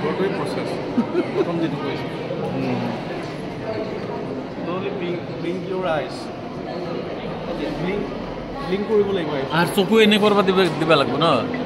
আগৰটোৱে process প্ৰথম যিটো কৈছে ব্লিংক ইউৰ আইজ ব্লিংক কৰিব লাগিব আৰু চকু এনেকুৱা দিব লাগিব ন